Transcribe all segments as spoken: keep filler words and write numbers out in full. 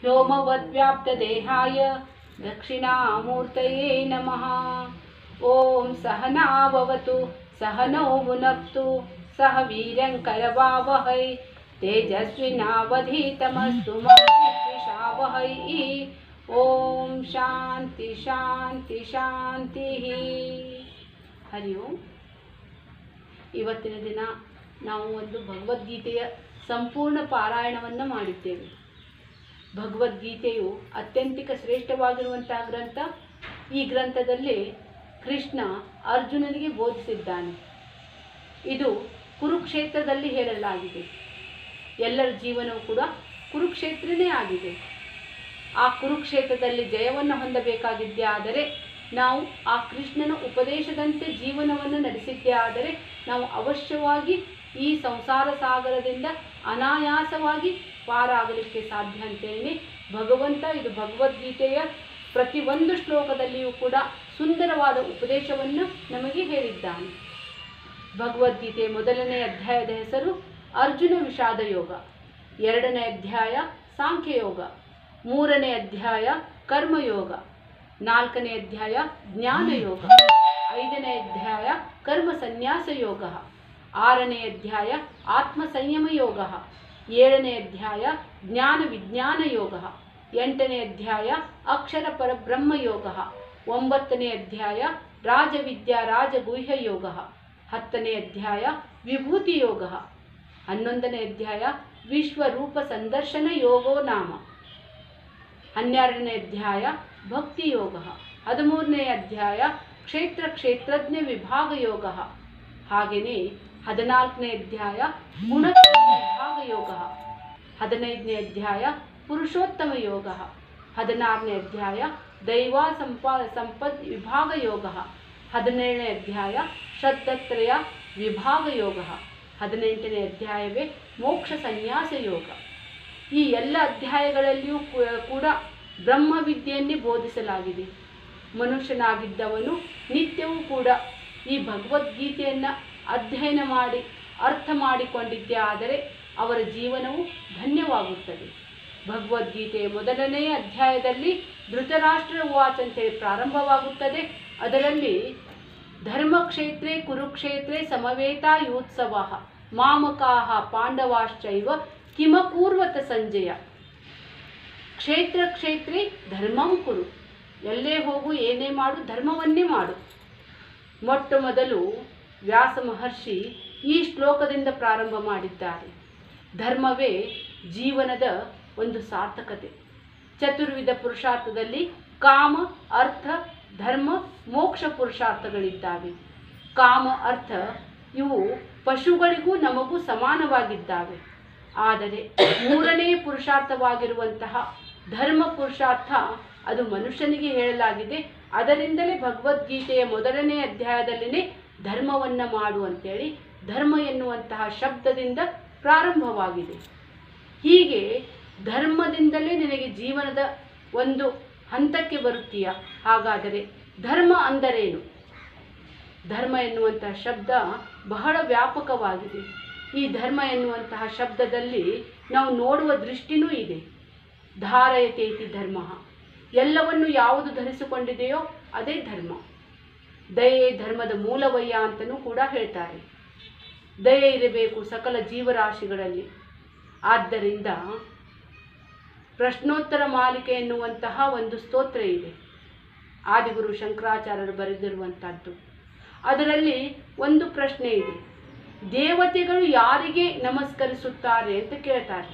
व्योमवद्व्याप्तदेहाय दक्षिणामूर्तये नमः। ओम सहना भवतु सहनौ भुनक्तु सह वीर्यं करवावहै तेजस्विनावधीतमस्तु मा विद्विषावहै। ओम शांति शांति ಶಾಂತಿ। ಹರಿ ಓಂ। ಇವತ್ತಿನ ದಿನ ನಾವು ಒಂದು ಭಗವದ್ಗೀತೆಯ ಸಂಪೂರ್ಣ ಪಾರಾಯಣವನ್ನು ಮಾಡಿದ್ದೇವೆ। ಭಗವದ್ಗೀತೆಯು ಅತ್ಯಂತಿಕ ಶ್ರೇಷ್ಠವಾಗಿರುವಂತಹ ಗ್ರಂಥ। ಈ ಗ್ರಂಥದಲ್ಲಿ ಕೃಷ್ಣ ಅರ್ಜುನನಿಗೆ ಬೋಧಿಸಿದ್ದಾನೆ। ಇದು ಕುರುಕ್ಷೇತ್ರದಲ್ಲಿ ಹೇಳಲಾಗಿದೆ। ಎಲ್ಲರ ಜೀವನವೂ ಕೂಡ ಕುರುಕ್ಷೇತ್ರನೇ ಆಗಿದೆ। ಆ ಕುರುಕ್ಷೇತ್ರದಲ್ಲಿ ಜಯವನ್ನು ಹೊಂದಬೇಕಾಗಿದ್ದೇ ಆದರೆ ನಾವು ಆ ಕೃಷ್ಣನ ಉಪದೇಶದಂತೆ ಜೀವನವನ್ನು ನಡೆಸಿದ್ದೇ ಆದರೆ ನಾವು ಅವಶ್ಯವಾಗಿ ಈ ಸಂಸಾರ ಸಾಗರದಿಂದ ಅನಾಯಾಸವಾಗಿ ಪಾರಾಗಲಿಕ್ಕೆ ಸಾಧ್ಯ ಅಂತೇಳಿ ಭಗವಂತ ಇದು ಭಗವದ್ಗೀತೆಯ ಪ್ರತಿಯೊಂದು ಶ್ಲೋಕದಲ್ಲಿಯೂ ಕೂಡ ಸುಂದರವಾದ ಉಪದೇಶವನ್ನು ನಮಗೆ ಹೇಳಿದ್ದಾನೆ। ಭಗವದ್ಗೀತೆಯ ಮೊದಲನೇ ಅಧ್ಯಾಯದ ಹೆಸರು ಅರ್ಜುನ ವಿಷಾದ ಯೋಗ, ಎರಡನೇ ಅಧ್ಯಾಯ ಸಾಂಖ್ಯಯೋಗ, ಮೂರನೇ ಅಧ್ಯಾಯ ಕರ್ಮಯೋಗ, ನಾಲ್ಕನೇ ಅಧ್ಯಾಯ ಜ್ಞಾನಯೋಗ, ಐದನೇ ಅಧ್ಯಾಯ ಕರ್ಮ ಸನ್ಯಾಸ ಯೋಗ, ಆರನೇ ಅಧ್ಯಾಯ ಆತ್ಮ ಸಂಯಮ ಯೋಗ, ಏಳನೇ ಅಧ್ಯಾಯ ಜ್ಞಾನ ವಿಜ್ಞಾನ ಯೋಗ, ಎಂಟನೇ ಅಧ್ಯಾಯ ಅಕ್ಷರ ಪರಬ್ರಹ್ಮ ಯೋಗ, ಒಂಬತ್ತನೇ ಅಧ್ಯಾಯ ರಾಜವಿದ್ಯಾ ರಾಜಗುಹ್ಯ ಯೋಗ, ಹತ್ತನೇ ಅಧ್ಯಾಯ ವಿಭೂತಿ ಯೋಗ, ಹನ್ನೊಂದನೇ ಅಧ್ಯಾಯ ವಿಶ್ವರೂಪ ಸಂದರ್ಶನ ಯೋಗೋ ನಾಮ, ಹನ್ನೆರಡನೇ ಅಧ್ಯಾಯ ಭಕ್ತಿ ಯೋಗ, ಹದಿಮೂರನೇ ಅಧ್ಯಾಯ ಕ್ಷೇತ್ರ ಕ್ಷೇತ್ರಜ್ಞ ವಿಭಾಗ ಯೋಗ, ಹಾಗೆಯೇ ಹದಿನಾಲ್ಕನೇ ಅಧ್ಯಾಯ ಗುಣ ವಿಭಾಗ ಯೋಗ, ಹದಿನೈದನೇ ಅಧ್ಯಾಯ ಪುರುಷೋತ್ತಮ ಯೋಗ, ಹದಿನಾರನೇ ಅಧ್ಯಾಯ ದೈವ ಸಂಪ ಸಂಪದ್ ವಿಭಾಗ ಯೋಗ, ಹದಿನೇಳನೇ ಅಧ್ಯಾಯ ಶ್ರದ್ಧತ್ರಯ ವಿಭಾಗ ಯೋಗ, ಹದಿನೆಂಟನೇ ಅಧ್ಯಾಯವೇ ಮೋಕ್ಷ ಸನ್ಯಾಸ ಯೋಗ। ಈ ಎಲ್ಲ ಅಧ್ಯಾಯಗಳಲ್ಲಿಯೂ ಕೂಡ ಬ್ರಹ್ಮವಿದ್ಯೆಯನ್ನೇ ಬೋಧಿಸಲಾಗಿದೆ। ಮನುಷ್ಯನಾಗಿದ್ದವನು ನಿತ್ಯವೂ ಕೂಡ ಈ ಭಗವದ್ಗೀತೆಯನ್ನು ಅಧ್ಯಯನ ಮಾಡಿ ಅರ್ಥ ಮಾಡಿಕೊಂಡಿದ್ದೇ ಆದರೆ ಅವರ ಜೀವನವು ಧನ್ಯವಾಗುತ್ತದೆ। ಭಗವದ್ಗೀತೆಯ ಮೊದಲನೆಯ ಅಧ್ಯಾಯದಲ್ಲಿ ಧೃತರಾಷ್ಟ್ರ ಉವಾಚ ಅಂತೇಳಿ ಪ್ರಾರಂಭವಾಗುತ್ತದೆ। ಅದರಲ್ಲಿ ಧರ್ಮಕ್ಷೇತ್ರೇ ಕುರುಕ್ಷೇತ್ರೇ ಸಮವೇತಾಯುತ್ಸವ ಮಾಮಕಾಹ ಪಾಂಡವಾಶ್ಚೈವ ಕಿಮಕೂರ್ವತ ಸಂಜಯ। ಕ್ಷೇತ್ರ ಕ್ಷೇತ್ರೇ ಧರ್ಮಂ ಕುರು, ಎಲ್ಲೇ ಹೋಗು ಏನೇ ಮಾಡು ಧರ್ಮವನ್ನೇ ಮಾಡು। ಮೊಟ್ಟ ಮೊದಲು ವ್ಯಾಸ ಮಹರ್ಷಿ ಈ ಶ್ಲೋಕದಿಂದ ಪ್ರಾರಂಭ ಮಾಡಿದ್ದಾರೆ। ಧರ್ಮವೇ ಜೀವನದ ಒಂದು ಸಾರ್ಥಕತೆ। ಚತುರ್ವಿಧ ಪುರುಷಾರ್ಥದಲ್ಲಿ ಕಾಮ ಅರ್ಥ ಧರ್ಮ ಮೋಕ್ಷ ಪುರುಷಾರ್ಥಗಳಿದ್ದಾವೆ। ಕಾಮ ಅರ್ಥ ಇವು ಪಶುಗಳಿಗೂ ನಮಗೂ ಸಮಾನವಾಗಿದ್ದಾವೆ। ಆದರೆ ಮೂರನೇ ಪುರುಷಾರ್ಥವಾಗಿರುವಂತಹ ಧರ್ಮ ಪುರುಷಾರ್ಥ ಅದು ಮನುಷ್ಯನಿಗೆ ಹೇಳಲಾಗಿದೆ। ಅದರಿಂದಲೇ ಭಗವದ್ಗೀತೆಯ ಮೊದಲನೇ ಅಧ್ಯಾಯದಲ್ಲಿನೇ ಧರ್ಮವನ್ನು ಮಾಡು ಅಂತೇಳಿ ಧರ್ಮ ಎನ್ನುವಂತಹ ಶಬ್ದದಿಂದ ಪ್ರಾರಂಭವಾಗಿದೆ। ಹೀಗೆ ಧರ್ಮದಿಂದಲೇ ನಿನಗೆ ಜೀವನದ ಒಂದು ಹಂತಕ್ಕೆ ಬರುತ್ತೀಯ। ಹಾಗಾದರೆ ಧರ್ಮ ಅಂದರೇನು? ಧರ್ಮ ಎನ್ನುವಂತಹ ಶಬ್ದ ಬಹಳ ವ್ಯಾಪಕವಾಗಿದೆ। ಈ ಧರ್ಮ ಎನ್ನುವಂತಹ ಶಬ್ದದಲ್ಲಿ ನಾವು ನೋಡುವ ದೃಷ್ಟಿನೂ ಇದೆ। ಧಾರಯತೇತಿ ಧರ್ಮ, ಎಲ್ಲವನ್ನು ಯಾವುದು ಧರಿಸಿಕೊಂಡಿದೆಯೋ ಅದೇ ಧರ್ಮ। ದಯೆ ಧರ್ಮದ ಮೂಲವಯ್ಯ ಅಂತಲೂ ಕೂಡ ಹೇಳ್ತಾರೆ। ದಯೆ ಇರಬೇಕು ಸಕಲ ಜೀವರಾಶಿಗಳಲ್ಲಿ। ಆದ್ದರಿಂದ ಪ್ರಶ್ನೋತ್ತರ ಮಾಲಿಕೆ ಎನ್ನುವಂತಹ ಒಂದು ಸ್ತೋತ್ರ ಇದೆ, ಆದಿಗುರು ಶಂಕರಾಚಾರ್ಯರು ಬರೆದಿರುವಂಥದ್ದು। ಅದರಲ್ಲಿ ಒಂದು ಪ್ರಶ್ನೆ ಇದೆ, ದೇವತೆಗಳು ಯಾರಿಗೆ ನಮಸ್ಕರಿಸುತ್ತಾರೆ ಅಂತ ಕೇಳ್ತಾರೆ।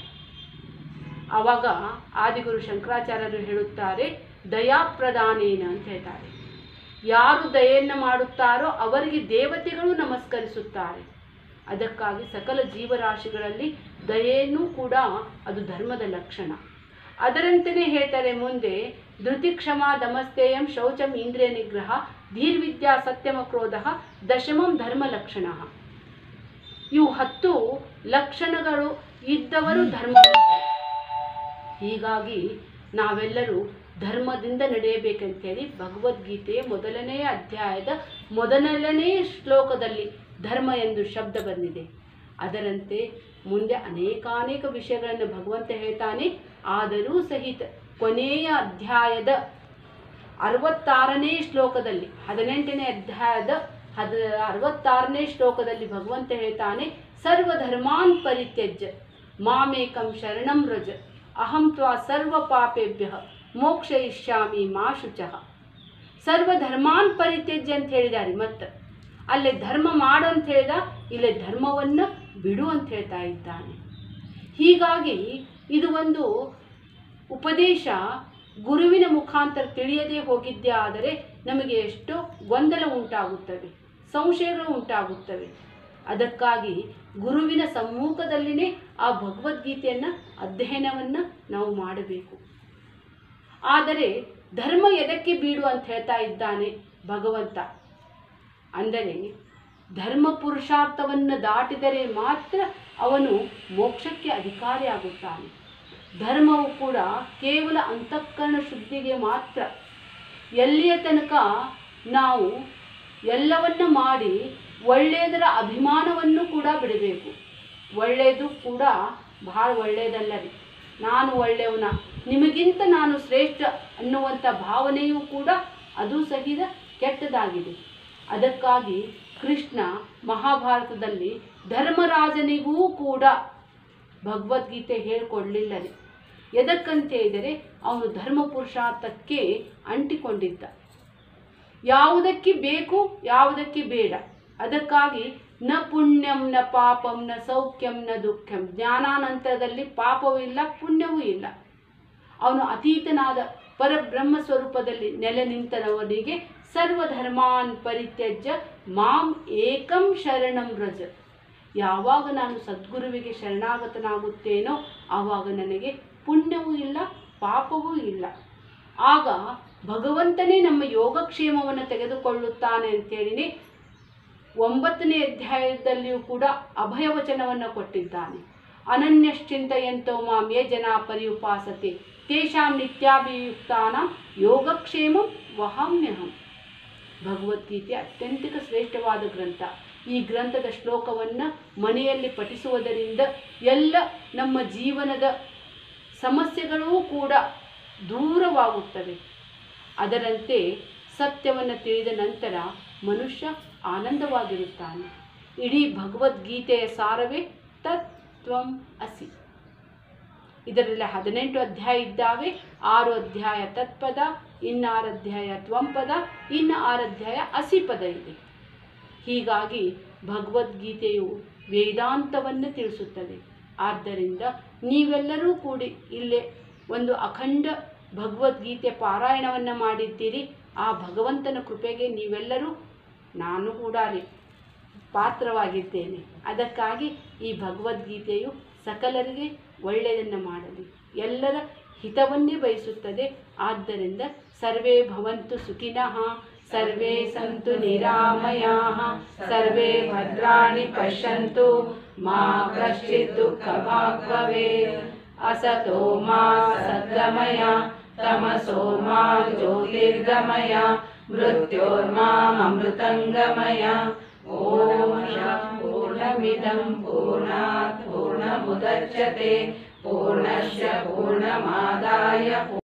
ಆವಾಗ ಆದಿಗುರು ಶಂಕರಾಚಾರ್ಯರು ಹೇಳುತ್ತಾರೆ, ದಯಾಪ್ರದಾನೇನ ಅಂತ ಹೇಳ್ತಾರೆ। ಯಾರು ದಯೆಯನ್ನು ಮಾಡುತ್ತಾರೋ ಅವರಿಗೆ ದೇವತೆಗಳು ನಮಸ್ಕರಿಸುತ್ತಾರೆ। ಅದಕ್ಕಾಗಿ ಸಕಲ ಜೀವರಾಶಿಗಳಲ್ಲಿ ದಯೆಯೂ ಕೂಡ ಅದು ಧರ್ಮದ ಲಕ್ಷಣ। ಅದರಂತೆಯೇ ಹೇಳ್ತಾರೆ ಮುಂದೆ, ಧೃತಿ ಕ್ಷಮಾ ದಮಸ್ತೇಯಂ ಶೌಚಂ ಇಂದ್ರಿಯ ನಿಗ್ರಹ ಧೀರ್ವಿದ್ಯಾ ಸತ್ಯಮ ಕ್ರೋಧ ದಶಮಂ ಧರ್ಮ ಲಕ್ಷಣ। ಇವು ಹತ್ತು ಲಕ್ಷಣಗಳು ಇದ್ದವರು ಧರ್ಮ। ಹೀಗಾಗಿ ನಾವೆಲ್ಲರೂ ಧರ್ಮದಿಂದ ನಡೆಯಬೇಕಂತೇಳಿ ಭಗವದ್ಗೀತೆಯ ಮೊದಲನೆಯ ಅಧ್ಯಾಯದ ಮೊದಲನೆಯ ಶ್ಲೋಕದಲ್ಲಿ ಧರ್ಮ ಎಂದು ಶಬ್ದ ಬಂದಿದೆ। ಅದರಂತೆ ಮುಂದೆ ಅನೇಕಾನೇಕ ವಿಷಯಗಳನ್ನು ಭಗವಂತ ಹೇಳ್ತಾನೆ। ಆದರೂ ಸಹಿತ ಕೊನೆಯ ಅಧ್ಯಾಯದ ಅರವತ್ತಾರನೇ ಶ್ಲೋಕದಲ್ಲಿ ಹದಿನೆಂಟನೇ ಅಧ್ಯಾಯದ ಹದ ಅರವತ್ತಾರನೇ ಶ್ಲೋಕದಲ್ಲಿ ಭಗವಂತ ಹೇಳ್ತಾನೆ, ಸರ್ವಧರ್ಮಾನ್ ಪರಿತ್ಯಜ್ಯ ಮಾಮೇಕಂ ಶರಣಂ ವ್ರಜ ಅಹಂ ತ್ವಾ ಸರ್ವ ಪಾಪೇಭ್ಯ ಮೋಕ್ಷಯಿಷ್ಯಾಮಿ ಮಾ ಶುಚಃ. ಸರ್ವಧರ್ಮಾನ್ ಪರಿತ್ಯಜ್ಯ ಅಂತ ಹೇಳಿದ್ದಾರೆ. ಮತ್ತು ಅಲ್ಲೇ ಧರ್ಮ ಮಾಡು ಅಂತ ಹೇಳಿದ, ಇಲ್ಲೇ ಧರ್ಮವನ್ನು ಬಿಡು ಅಂತ ಹೇಳ್ತಾ ಇದ್ದಾನೆ. ಹೀಗಾಗಿ ಇದು ಒಂದು ಉಪದೇಶ ಗುರುವಿನ ಮುಖಾಂತರ ತಿಳಿಯದೇ ಹೋಗಿದ್ದೇ ಆದರೆ ನಮಗೆ ಎಷ್ಟೋ ಗೊಂದಲ ಉಂಟಾಗುತ್ತವೆ, ಸಂಶಯಗಳು ಉಂಟಾಗುತ್ತವೆ. ಅದಕ್ಕಾಗಿ ಗುರುವಿನ ಸಮ್ಮುಖದಲ್ಲಿನೇ ಆ ಭಗವದ್ಗೀತೆಯನ್ನು ಅಧ್ಯಯನವನ್ನು ನಾವು ಮಾಡಬೇಕು. ಆದರೆ ಧರ್ಮ ಎದಕ್ಕೆ ಬೀಡು ಅಂತ ಹೇಳ್ತಾ ಇದ್ದಾನೆ ಭಗವಂತ ಅಂದರೆ, ಧರ್ಮ ಪುರುಷಾರ್ಥವನ್ನು ದಾಟಿದರೆ ಮಾತ್ರ ಅವನು ಮೋಕ್ಷಕ್ಕೆ ಅಧಿಕಾರಿಯಾಗುತ್ತಾನೆ. ಧರ್ಮವು ಕೂಡ ಕೇವಲ ಅಂತಃಕರಣ ಶುದ್ಧಿಗೆ ಮಾತ್ರ. ಎಲ್ಲಿಯ ತನಕ ನಾವು ಎಲ್ಲವನ್ನ ಮಾಡಿ ಒಳ್ಳೆಯದರ ಅಭಿಮಾನವನ್ನು ಕೂಡ ಬಿಡಬೇಕು. ಒಳ್ಳೆಯದು ಕೂಡ ಬಹಳ ಒಳ್ಳೆಯದಲ್ಲರಿ, ನಾನು ಒಳ್ಳೆಯವನ, ನಿಮಗಿಂತ ನಾನು ಶ್ರೇಷ್ಠ ಅನ್ನುವಂಥ ಭಾವನೆಯೂ ಕೂಡ ಅದು ಸಹಿತ ಕೆಟ್ಟದಾಗಿದೆ. ಅದಕ್ಕಾಗಿ ಕೃಷ್ಣ ಮಹಾಭಾರತದಲ್ಲಿ ಧರ್ಮರಾಜನಿಗೂ ಕೂಡ ಭಗವದ್ಗೀತೆ ಹೇಳಿಕೊಡಲಿಲ್ಲ ರೀ. ಎದಕ್ಕಂತ ಹೇಳಿದರೆ ಅವನು ಧರ್ಮ ಪುರುಷಾರ್ಥಕ್ಕೆ ಅಂಟಿಕೊಂಡಿದ್ದ. ಯಾವುದಕ್ಕೆ ಬೇಕು ಯಾವುದಕ್ಕೆ ಬೇಡ. ಅದಕ್ಕಾಗಿ ನ ಪುಣ್ಯಂ ನ ಪಾಪಂ ನ ಸೌಖ್ಯಂ ನ ದುಃಖಂ, ಜ್ಞಾನಾನಂತರದಲ್ಲಿ ಪಾಪವೂ ಇಲ್ಲ ಪುಣ್ಯವೂ ಇಲ್ಲ. ಅವನು ಅತೀತನಾದ ಪರಬ್ರಹ್ಮ ಸ್ವರೂಪದಲ್ಲಿ ನೆಲೆ ನಿಂತನವನಿಗೆ ಸರ್ವಧರ್ಮಾನ್ ಪರಿತ್ಯಜ್ಯ ಮಾಂ ಏಕಂ ಶರಣಂ ವ್ರಜ. ಯಾವಾಗ ನಾನು ಸದ್ಗುರುವಿಗೆ ಶರಣಾಗತನಾಗುತ್ತೇನೋ ಆವಾಗ ನನಗೆ ಪುಣ್ಯವೂ ಇಲ್ಲ ಪಾಪವೂ ಇಲ್ಲ. ಆಗ ಭಗವಂತನೇ ನಮ್ಮ ಯೋಗಕ್ಷೇಮವನ್ನು ತೆಗೆದುಕೊಳ್ಳುತ್ತಾನೆ ಅಂತೇಳಿನೇ ಒಂಬತ್ತನೇ ಅಧ್ಯಾಯದಲ್ಲಿಯೂ ಕೂಡ ಅಭಯವಚನವನ್ನು ಕೊಟ್ಟಿದ್ದಾನೆ. ಅನನ್ಯಶ್ಚಿಂತಯಂತೋ ಮಾಂ ಯೇ ಜನಾ ಪರ್ಯುಪಾಸತೆ ತೇಷಾಂ ನಿತ್ಯಾಭಿಯುಕ್ತಾನಾಂ ಯೋಗಕ್ಷೇಮಂ ವಹಾಮ್ಯಹಂ. ಭಗವದ್ಗೀತೆ ಅತ್ಯಂತಿಕ ಶ್ರೇಷ್ಠವಾದ ಗ್ರಂಥ. ಈ ಗ್ರಂಥದ ಶ್ಲೋಕವನ್ನು ಮನೆಯಲ್ಲಿ ಪಠಿಸುವುದರಿಂದ ಎಲ್ಲ ನಮ್ಮ ಜೀವನದ ಸಮಸ್ಯೆಗಳೂ ಕೂಡ ದೂರವಾಗುತ್ತವೆ. ಅದರಂತೆ ಸತ್ಯವನ್ನು ತಿಳಿದ ನಂತರ ಮನುಷ್ಯ ಆನಂದವಾಗಿರುತ್ತಾನೆ. ಇಡೀ ಭಗವದ್ಗೀತೆಯ ಸಾರವೇ ತತ್ವಂ ಅಸಿ. ಇದರಲ್ಲಿ ಹದಿನೆಂಟು ಅಧ್ಯಾಯ ಇದ್ದಾವೆ. ಆರು ಅಧ್ಯಾಯ ತತ್ಪದ, ಇನ್ನಾರು ಅಧ್ಯಾಯ ತ್ವಂಪದ, ಇನ್ನು ಆರು ಅಧ್ಯಾಯ ಅಸಿಪದ ಇದೆ. ಹೀಗಾಗಿ ಭಗವದ್ಗೀತೆಯು ವೇದಾಂತವನ್ನು ತಿಳಿಸುತ್ತದೆ. ಆದ್ದರಿಂದ ನೀವೆಲ್ಲರೂ ಕೂಡಿ ಇಲ್ಲೇ ಒಂದು ಅಖಂಡ ಭಗವದ್ಗೀತೆ ಪಾರಾಯಣವನ್ನು ಮಾಡಿದ್ದೀರಿ. ಆ ಭಗವಂತನ ಕೃಪೆಗೆ ನೀವೆಲ್ಲರೂ, ನಾನು ಕೂಡ ರೀ ಪಾತ್ರವಾಗಿದ್ದೇನೆ. ಅದಕ್ಕಾಗಿ ಈ ಭಗವದ್ಗೀತೆಯು ಸಕಲರಿಗೆ ಒಳ್ಳೆಯದನ್ನು ಮಾಡಲಿ, ಎಲ್ಲರ ಹಿತವನ್ನೇ ಬಯಸುತ್ತದೆ. ಆದ್ದರಿಂದ ಸರ್ವೇ ಭವಂತು ಸುಖಿನಃ, ಸರ್ವೇ ಸಂತು ನಿರಾಮಯಾಃ, ಸರ್ವೇ ಭದ್ರಾಣಿ ಪಶ್ಯಂತು, ಮಾ ಕಶ್ಚಿತ್ ದುಃಖಭಾಗ್ ಭವೇತ್. ಅಸತೋ ಮಾ ಸದ್ಗಮಯ, ತಮಸೋ ಮಾ ಜ್ಯೋತಿರ್ಗಮಯ, ಮೃತ್ಯೋರ್ಮಾಮೃತಂಗಮಯ. ಓಂ ಪೂರ್ಣಮಿದಂ ಪೂರ್ಣಾತ್ ಪೂರ್ಣಮುದಚ್ಯತೆ, ಪೂರ್ಣಸ್ಯ ಪೂರ್ಣಮಾದಾಯ